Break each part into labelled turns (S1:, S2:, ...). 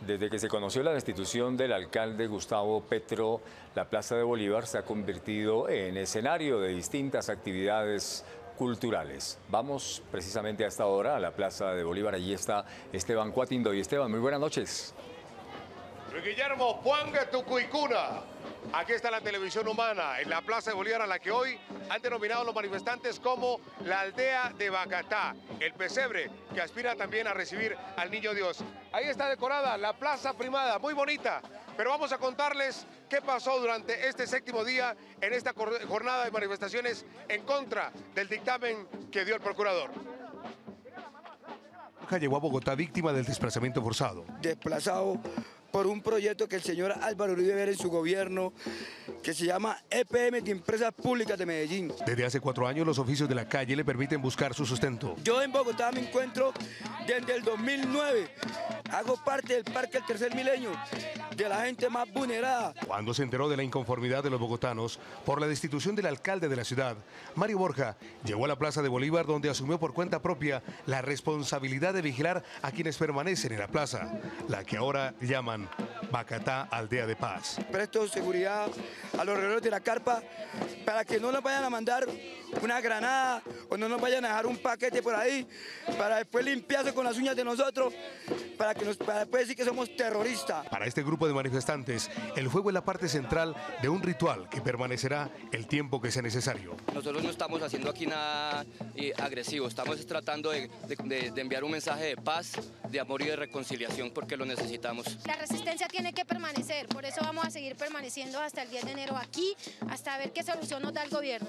S1: Desde que se conoció la destitución del alcalde Gustavo Petro, la Plaza de Bolívar se ha convertido en escenario de distintas actividades culturales. Vamos precisamente a esta hora a la Plaza de Bolívar. Allí está Esteban Cuatindoy. Esteban, muy buenas noches.
S2: Luis Guillermo Puanga Tucuicuna. Aquí está la televisión humana en la Plaza de Bolívar, a la que hoy han denominado los manifestantes como la aldea de Bacatá, el pesebre que aspira también a recibir al Niño Dios. Ahí está decorada la Plaza Primada, muy bonita, pero vamos a contarles qué pasó durante este séptimo día en esta jornada de manifestaciones en contra del dictamen que dio el procurador.
S3: Llegó a Bogotá víctima del desplazamiento forzado.
S4: Desplazado por un proyecto que el señor Álvaro Uribe Vélez en su gobierno, que se llama EPM de Empresas Públicas de Medellín.
S3: Desde hace 4 años los oficios de la calle le permiten buscar su sustento.
S4: Yo en Bogotá me encuentro desde el 2009. Hago parte del Parque del Tercer Milenio, de la gente más vulnerada.
S3: Cuando se enteró de la inconformidad de los bogotanos por la destitución del alcalde de la ciudad, Mario Borja llegó a la Plaza de Bolívar, donde asumió por cuenta propia la responsabilidad de vigilar a quienes permanecen en la plaza, la que ahora llaman Bacatá Aldea de Paz.
S4: Presto seguridad a los alrededores de la carpa para que no nos vayan a mandar una granada o no nos vayan a dejar un paquete por ahí para después limpiarse con las uñas de nosotros, para después decir que somos terroristas.
S3: Para este grupo de manifestantes, el fuego es la parte central de un ritual que permanecerá el tiempo que sea necesario.
S5: Nosotros no estamos haciendo aquí nada agresivo, estamos tratando de enviar un mensaje de paz, de amor y de reconciliación, porque lo necesitamos.
S6: La resistencia tiene que permanecer, por eso vamos a seguir permaneciendo hasta el 10 de enero aquí, hasta ver qué solución nos da el gobierno.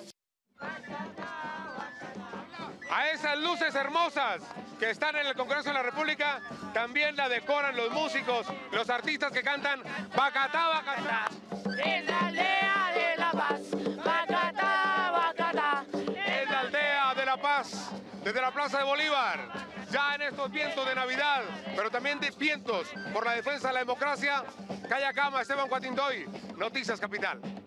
S2: A esas luces hermosas que están en el Congreso de la República, también la decoran los músicos, los artistas que cantan Bacatá, Bacatá.
S7: Es la aldea de la paz, Bacatá, Bacatá.
S2: Es la aldea de la paz, desde la Plaza de Bolívar, ya en estos vientos de Navidad, pero también de vientos por la defensa de la democracia. Calla Cama, Esteban Cuatindoy, Noticias Capital.